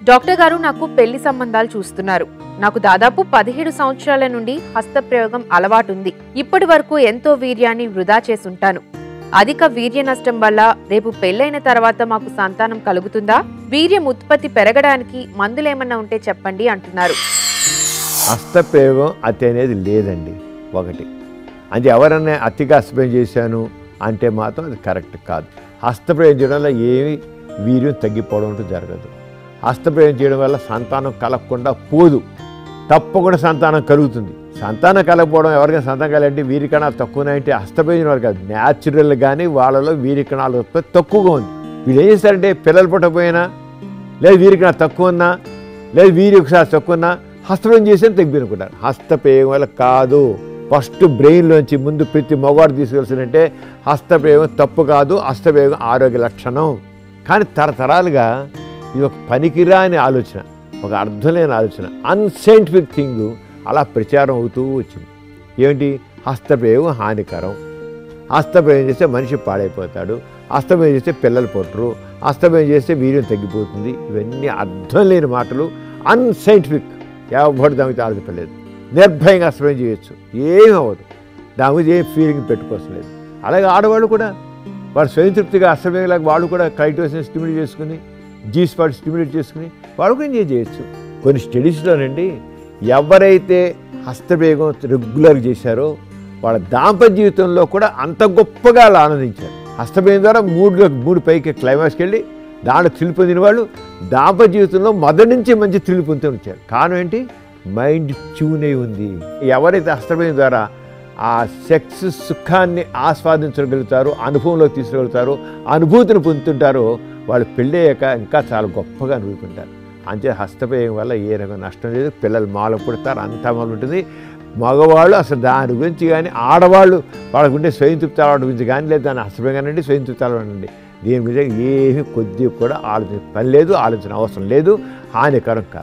Doctor గారు నాకు పెళ్లి సంబంధాలు చూస్తున్నారు. నాకు దాదాపు 17 సంవత్సరాల నుండి హస్తప్రయోగం అలవాటుంది. ఇప్పటి వరకు ఎంతో వీర్యాన్ని వృధా చేసుంటాను. అధిక వీర్య నష్టం వల్ల రేపు పెళ్లైన తర్వాత మాకు సంతానం కలుగుతుందా? వీర్యం ఉత్పత్తి పెరగడానికి మందులేమన్నా ఉంటే చెప్పండి అంటున్నారు. హస్తప్రయోగం అతి అనేది లేదండి. ఒకటి అది ఎవరన్నా అతిగా హస్తప్రయోగం చేశాను అంటే మాత్రం అది కరెక్ట్ కాదు. హస్తప్రయోగం చేయడం వల్ల ఏమి వీర్యం తగ్గిపోవడం అంటూ జరగదు. హస్తప్రయోగం చేయడం వల్ల సంతానం కలగకుండా పోదు, తప్పకుండా సంతానం కలుగుతుంది. సంతానం కలగకపోవడం ఎవరికైనా సంతానం కలంటే వీరికణాలు తక్కువనంటే హస్తప్రయోగం వాళ్ళు కాదు, న్యాచురల్ కానీ వాళ్ళలో వీరికణాల ఉత్పత్తి తక్కువగా ఉంది. వీళ్ళు ఏం చేస్తారంటే పిల్లలు పుట్టకపోయినా లేదు వీరికణాలు తక్కువ ఉన్నా లేదు వీరి ఒకసారి తక్కువ ఉన్నా హస్తప్రయోగం చేసేది తగ్గిపోనుకుంటారు. హస్తప్రయోగం వల్ల కాదు. ఫస్ట్ బ్రెయిన్లోంచి ముందు ప్రతి మగవాడు తీసుకెళ్తుందంటే హస్తప్రయోగం తప్పు కాదు, హస్తప్రయోగం ఆరోగ్య లక్షణం. కానీ తరతరాలుగా ఇది ఒక పనికిరాని ఆలోచన, ఒక అర్థం లేని ఆలోచన, అన్సైంటిఫిక్ థింగ్ అలా ప్రచారం అవుతూ వచ్చింది. ఏమిటి? హస్తప్రయోగం హానికరం, హస్తప్రయోగం చేస్తే మనిషి పాడైపోతాడు, హస్తప్రయోగం చేస్తే పిల్లలు పుట్టరు, హస్తప్రయోగం చేస్తే వీర్యం తగ్గిపోతుంది. ఇవన్నీ అర్థం లేని మాటలు, అన్సైంటిఫిక్. ఎవరు దానికి ఆలోచించలేదు. నిర్భయంగా హస్తప్రయోగం చేయొచ్చు, ఏమీ అవ్వదు. దాని గురించి ఏం ఫీలింగ్ పెట్టుకోవట్లేదు. అలాగే ఆడవాళ్ళు కూడా వాడు స్వయం తృప్తిగా హస్తప్రయోగం వాళ్ళు కూడా క్లైటోసిస్ స్టిమ్యులేట్ చేసుకుని జీ స్పాట్ స్టిమ్యులేట్ చేసుకుని వాళ్ళు కూడా ఎంజాయ్ చేయొచ్చు. కొన్ని స్టడీస్లోనండి ఎవరైతే హస్తప్రయోగం రెగ్యులర్గా చేశారో వాళ్ళ దాంపత్య జీవితంలో కూడా అంత గొప్పగా వాళ్ళు ఆనందించారు. హస్తప్రయోగం ద్వారా మూడు పైకి క్లైమాక్స్కి వెళ్ళి దాంట్లో థ్రిల్ పొందిన వాళ్ళు దాంపత్య జీవితంలో మొదటి నుంచి మంచి థ్రిల్ పొందుతూ వచ్చారు. కారణం ఏంటి? మైండ్ ట్యూన్ అయి ఉంది. ఎవరైతే హస్తప్రయోగం ద్వారా ఆ సెక్స్ సుఖాన్ని ఆస్వాదించగలుగుతారో, అనుభవంలోకి తీసుకెళ్తారో, అనుభూతిని పొందుతుంటారో వాళ్ళు పెళ్ళయ్యాక ఇంకా చాలా గొప్పగా అనుభవిస్తుంటారు. అంతే హస్తప్రయోగం వల్ల ఏ రకం నష్టం లేదు. పిల్లలు మాల పుడతారు, అంతా మాలు ఉంటుంది. మగవాళ్ళు అసలు దాని గురించి కానీ, ఆడవాళ్ళు వాళ్ళకుంటే స్వయం తృప్తి అలవాటు గురించి కానీ, లేదు దాని హస్తప్రయోగం కానివ్వండి, స్వయం తృప్తి అలవాటు అండి, దీని గురించి ఏమీ కొద్దిగా కూడా ఆలోచన పని లేదు, ఆలోచన అవసరం లేదు, హానికరం కాదు.